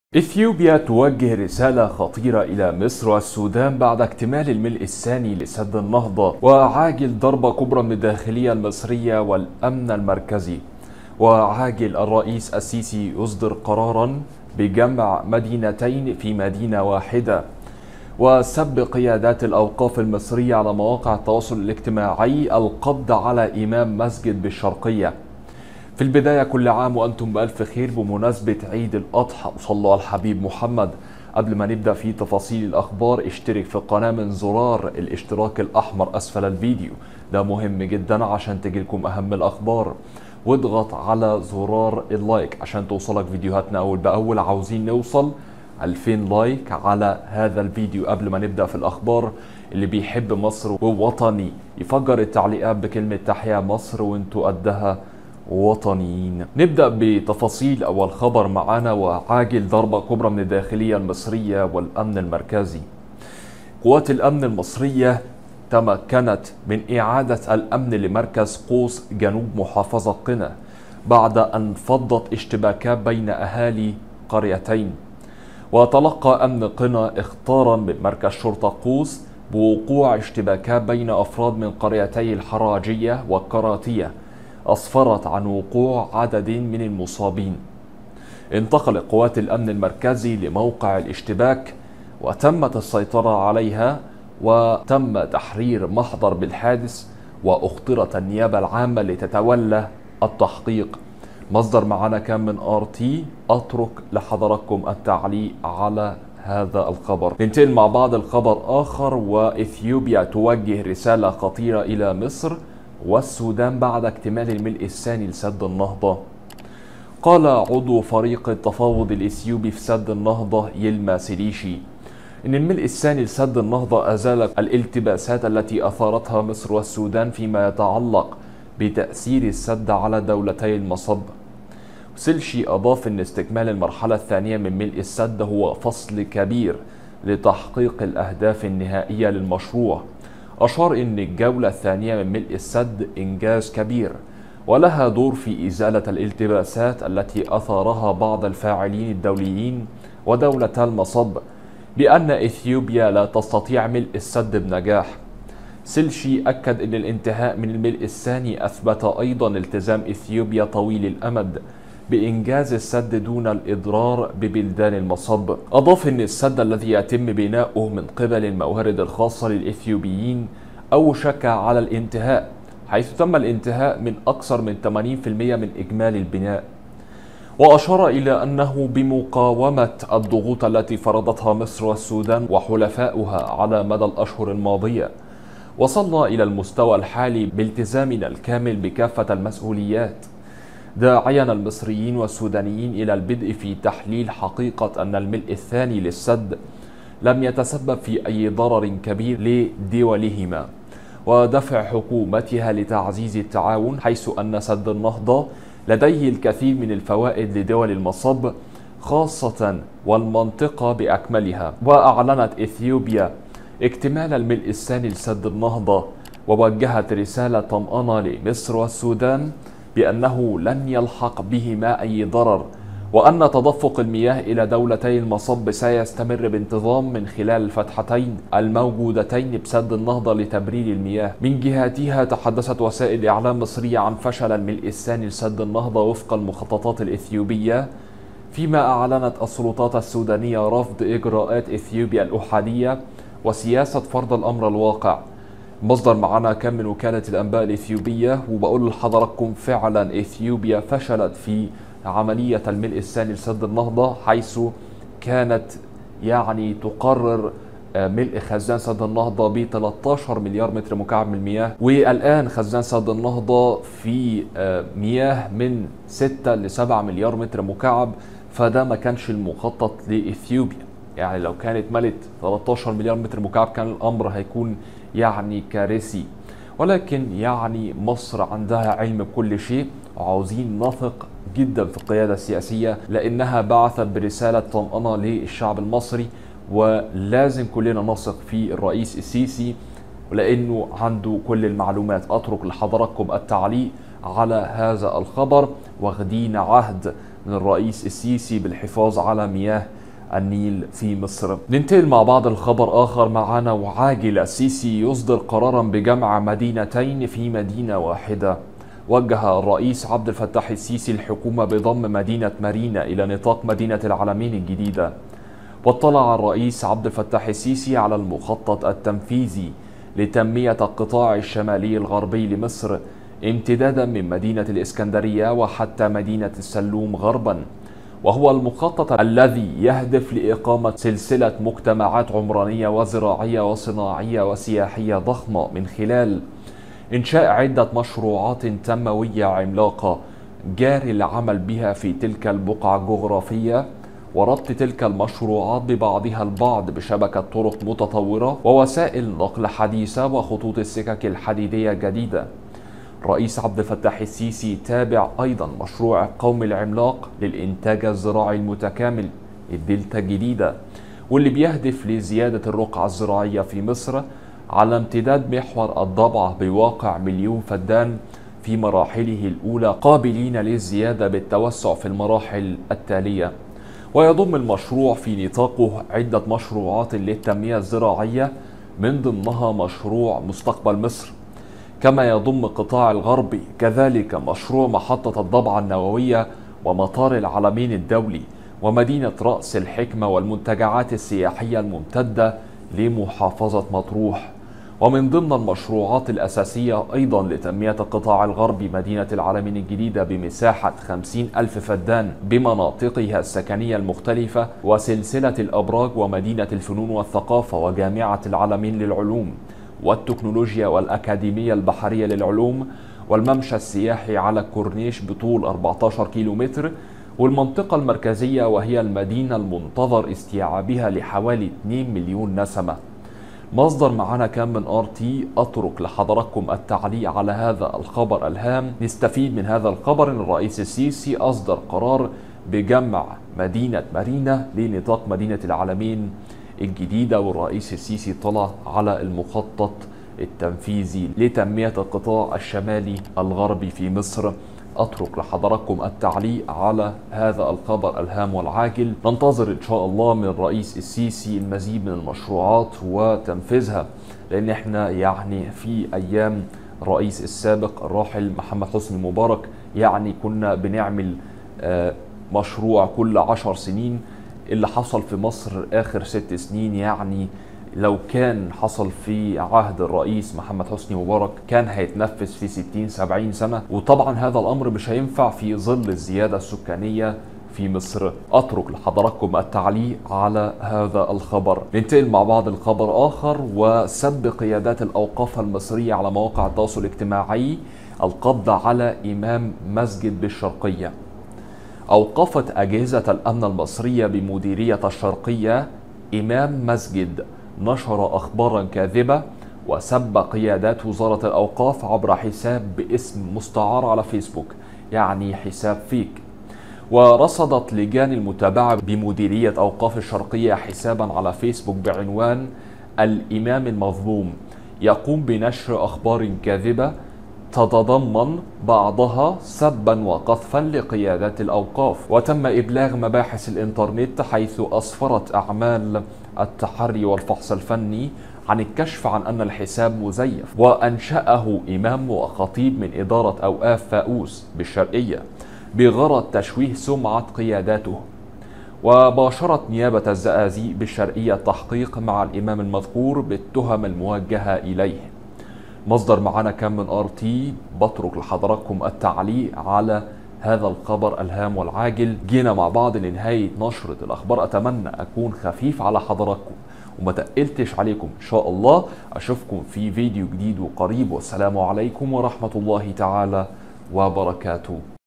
إثيوبيا توجه رسالة خطيرة إلى مصر والسودان بعد اكتمال الملء الثاني لسد النهضة وعاجل ضربة كبرى من الداخلية المصرية والأمن المركزي. وعاجل الرئيس السيسي يصدر قرارا بجمع مدينتين في مدينة واحدة، وسب قيادات الأوقاف المصرية على مواقع التواصل الاجتماعي القبض على إمام مسجد بالشرقية. في البداية كل عام وأنتم بألف خير بمناسبة عيد الأضحى، وصلوا على الحبيب محمد. قبل ما نبدأ في تفاصيل الأخبار اشترك في القناة من زرار الاشتراك الأحمر أسفل الفيديو، ده مهم جدا عشان تجيلكم أهم الأخبار، واضغط على زرار اللايك عشان توصلك فيديوهاتنا أول بأول. عاوزين نوصل 2000 لايك على هذا الفيديو قبل ما نبدأ في الأخبار. اللي بيحب مصر ووطني يفجر التعليقات بكلمة تحيا مصر وانتوا قدها وطنيين. نبدأ بتفاصيل أول خبر معانا، وعاجل ضربة كبرى من الداخلية المصرية والأمن المركزي. قوات الأمن المصرية تمكنت من إعادة الأمن لمركز قوس جنوب محافظة قنا بعد أن فضت اشتباكات بين أهالي قريتين. وتلقى أمن قنا اخطارا من مركز شرطة قوس بوقوع اشتباكات بين أفراد من قريتي الحراجية والكراتية أسفرت عن وقوع عدد من المصابين. انتقلت قوات الأمن المركزي لموقع الاشتباك وتمت السيطرة عليها، وتم تحرير محضر بالحادث، وأخطرت النيابة العامة لتتولى التحقيق. مصدر معنا كان من RT. أترك لحضراتكم التعليق على هذا الخبر. ننتقل مع بعض الخبر آخر، وإثيوبيا توجه رسالة خطيرة إلى مصر والسودان بعد اكتمال الملء الثاني لسد النهضة. قال عضو فريق التفاوض الإثيوبي في سد النهضة يلما سيليشي إن الملء الثاني لسد النهضة أزال الالتباسات التي أثارتها مصر والسودان فيما يتعلق بتأثير السد على دولتي المصب. سيلشي أضاف أن استكمال المرحلة الثانية من ملء السد هو فصل كبير لتحقيق الأهداف النهائية للمشروع. أشار أن الجولة الثانية من ملء السد إنجاز كبير ولها دور في إزالة الالتباسات التي أثارها بعض الفاعلين الدوليين ودولتا المصب بأن إثيوبيا لا تستطيع ملء السد بنجاح. سيلشي أكد أن الانتهاء من الملء الثاني أثبت أيضا التزام إثيوبيا طويل الأمد بإنجاز السد دون الإضرار ببلدان المصب. أضاف أن السد الذي يتم بناؤه من قبل الموارد الخاصة للإثيوبيين أوشك على الانتهاء، حيث تم الانتهاء من أكثر من 80% من إجمالي البناء. وأشار إلى أنه بمقاومة الضغوط التي فرضتها مصر والسودان وحلفاؤها على مدى الأشهر الماضية، وصلنا إلى المستوى الحالي بالتزامنا الكامل بكافة المسؤوليات، داعيا المصريين والسودانيين إلى البدء في تحليل حقيقة أن الملء الثاني للسد لم يتسبب في أي ضرر كبير لدولهما، ودفع حكومتها لتعزيز التعاون، حيث أن سد النهضة لديه الكثير من الفوائد لدول المصب خاصة والمنطقة بأكملها. وأعلنت إثيوبيا اكتمال الملء الثاني لسد النهضة، ووجهت رسالة طمأنة لمصر والسودان بأنه لن يلحق بهما أي ضرر، وأن تدفق المياه إلى دولتي المصب سيستمر بانتظام من خلال الفتحتين الموجودتين بسد النهضة لتبرير المياه. من جهتها تحدثت وسائل إعلام مصرية عن فشل الملء الثاني لسد النهضة وفق المخططات الإثيوبية، فيما أعلنت السلطات السودانية رفض إجراءات إثيوبيا الأحادية وسياسة فرض الأمر الواقع. مصدر معنا كان من وكالة الأنباء الإثيوبية، وبقول لحضراتكم فعلا إثيوبيا فشلت في عملية الملء الثاني لسد النهضة، حيث كانت تقرر ملء خزان سد النهضة ب 13 مليار متر مكعب من المياه، والآن خزان سد النهضة في مياه من 6 ل 7 مليار متر مكعب، فده ما كانش المخطط لإثيوبيا. لو كانت ملت 13 مليار متر مكعب كان الأمر هيكون كارثي، ولكن مصر عندها علم بكل شيء، وعاوزين نثق جدا في القيادة السياسية لأنها بعثت برسالة طمأنة للشعب المصري، ولازم كلنا نثق في الرئيس السيسي لأنه عنده كل المعلومات. أترك لحضراتكم التعليق على هذا الخبر. واخدين عهد من الرئيس السيسي بالحفاظ على مياه النيل في مصر. ننتقل مع بعض الخبر آخر معنا. وعاجل السيسي يصدر قرارا بجمع مدينتين في مدينة واحدة. وجه الرئيس عبد الفتاح السيسي الحكومة بضم مدينة مارينا إلى نطاق مدينة العلمين الجديدة. واطلع الرئيس عبد الفتاح السيسي على المخطط التنفيذي لتنمية القطاع الشمالي الغربي لمصر امتدادا من مدينة الإسكندرية وحتى مدينة السلوم غربا، وهو المخطط الذي يهدف لإقامة سلسلة مجتمعات عمرانية وزراعية وصناعية وسياحية ضخمة من خلال إنشاء عدة مشروعات تنموية عملاقة جاري العمل بها في تلك البقعة الجغرافية، وربط تلك المشروعات ببعضها البعض بشبكة طرق متطورة ووسائل نقل حديثة وخطوط السكك الحديدية جديدة. رئيس عبد الفتاح السيسي تابع أيضا مشروع القومي العملاق للإنتاج الزراعي المتكامل الدلتا الجديدة، واللي بيهدف لزيادة الرقعة الزراعية في مصر على امتداد محور الضبعة بواقع 1,000,000 فدان في مراحله الأولى، قابلين للزيادة بالتوسع في المراحل التالية. ويضم المشروع في نطاقه عدة مشروعات للتنمية الزراعية من ضمنها مشروع مستقبل مصر، كما يضم قطاع الغربي كذلك مشروع محطة الضبعة النووية ومطار العلمين الدولي ومدينة رأس الحكمة والمنتجعات السياحية الممتدة لمحافظة مطروح. ومن ضمن المشروعات الأساسية أيضا لتنمية القطاع الغربي مدينة العلمين الجديدة بمساحة 50,000 فدان بمناطقها السكنية المختلفة وسلسلة الأبراج ومدينة الفنون والثقافة وجامعة العلمين للعلوم والتكنولوجيا والأكاديمية البحرية للعلوم والممشى السياحي على الكورنيش بطول 14 كيلومتر، والمنطقة المركزية وهي المدينة المنتظر استيعابها لحوالي 2 مليون نسمة. مصدر معنا كان من RT. أترك لحضراتكم التعليق على هذا الخبر الهام. نستفيد من هذا الخبر أن الرئيس السيسي أصدر قرار بجمع مدينة مارينا لنطاق مدينة العلمين الجديدة، والرئيس السيسي طلع على المخطط التنفيذي لتنمية القطاع الشمالي الغربي في مصر. أترك لحضراتكم التعليق على هذا الخبر الهام والعاجل. ننتظر إن شاء الله من الرئيس السيسي المزيد من المشروعات وتنفيذها، لأن احنا يعني في أيام الرئيس السابق الراحل محمد حسني مبارك يعني كنا بنعمل مشروع كل 10 سنين. اللي حصل في مصر آخر 6 سنين يعني لو كان حصل في عهد الرئيس محمد حسني مبارك كان هيتنفذ في 60-70 سنة، وطبعا هذا الأمر مش هينفع في ظل الزيادة السكانية في مصر. أترك لحضراتكم التعليق على هذا الخبر. ننتقل مع بعض الخبر آخر. وسب قيادات الأوقاف المصرية على مواقع التواصل الاجتماعي القبض على إمام مسجد بالشرقية. أوقفت أجهزة الأمن المصرية بمديرية الشرقية إمام مسجد نشر أخبارا كاذبة وسب قيادات وزارة الأوقاف عبر حساب باسم مستعار على فيسبوك، يعني حساب فيك. ورصدت لجان المتابعة بمديرية أوقاف الشرقية حسابا على فيسبوك بعنوان الإمام المظلوم يقوم بنشر أخبار كاذبة تتضمن بعضها سبا وقذفا لقيادات الأوقاف. وتم إبلاغ مباحث الإنترنت حيث أسفرت أعمال التحري والفحص الفني عن الكشف عن أن الحساب مزيف وأنشأه إمام وخطيب من إدارة أوقاف فاؤوس بالشرقية بغرض تشويه سمعة قياداته. وباشرت نيابة الزقازيق بالشرقية التحقيق مع الإمام المذكور بالتهم الموجهة إليه. مصدر معنا كان من RT. بترك لحضراتكم التعليق على هذا الخبر الهام والعاجل. جينا مع بعض لنهاية نشرة الأخبار. أتمنى أكون خفيف على حضراتكم وما تقلتش عليكم. إن شاء الله أشوفكم في فيديو جديد وقريب، والسلام عليكم ورحمة الله تعالى وبركاته.